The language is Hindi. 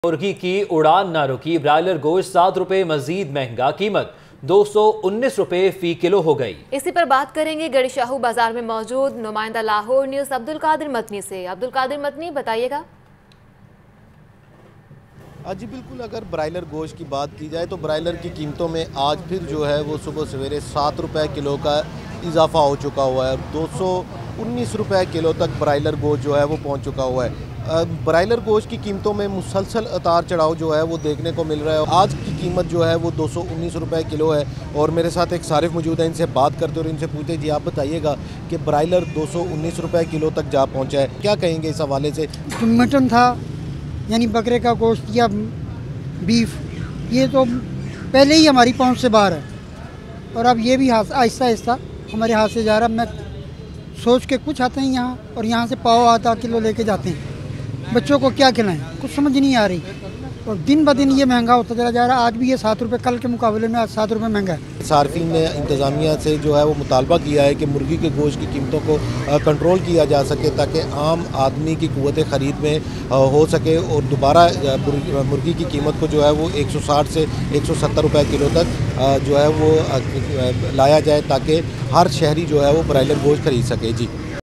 मुर्गी की उड़ान ना रुकी, ब्रायलर गोश्त 7 रुपए मजीद महंगा, कीमत 219 रुपए फी किलो हो गई। इसी पर बात करेंगे गड़ी शाहू बाजार में मौजूद नुमाइंदा लाहौर न्यूज़ अब्दुल कादिर मतनी से। अब्दुल कादिर मतनी, बताइएगा। जी बिल्कुल, अगर ब्रायलर गोश्त की बात की जाए तो ब्रायलर की कीमतों में आज फिर जो है वो सुबह सवेरे 7 रुपए किलो का इजाफा हो चुका हुआ है। 219 रुपए किलो तक ब्रायलर गोश्त जो है वो पहुंच चुका हुआ है। ब्रायलर गोश्त की कीमतों में मुसलसल उतार चढ़ाव जो है वो देखने को मिल रहा है। आज की कीमत जो है वो 219 रुपए किलो है और मेरे साथ एक सारिफ मौजूद है, इनसे बात करते और इनसे पूछते जी आप बताइएगा कि ब्रायलर 219 रुपए किलो तक जा पहुँचा है, क्या कहेंगे इस हवाले से? मटन था यानी बकरे का गोश्त या बीफ, ये तो पहले ही हमारी पहुंच से बाहर है और अब ये भी आहिस्ता आहिस्ता हमारे हाथ से जा रहा है। मैं सोच के कुछ आते हैं यहाँ और यहाँ से पाव आधा किलो लेके जाते हैं। बच्चों को क्या खिलाएं, कुछ समझ नहीं आ रही और दिन ब दिन ये महंगा होता चला जा रहा है। आज भी ये 7 रुपये, कल के मुकाबले में आज 7 रुपये महंगा है। सार्फिन ने इंतज़ामिया से जो है वो मुतालबा किया है कि मुर्गी के गोश्त की कीमतों को कंट्रोल किया जा सके ताकि आम आदमी की क़ुव्वत ख़रीद में हो सके और दोबारा मुर्गी की कीमत को जो है वो 160 से 170 रुपये किलो तक जो है वो लाया जाए ताकि हर शहरी जो है वो ब्रायलर गोश्त ख़रीद सके। जी।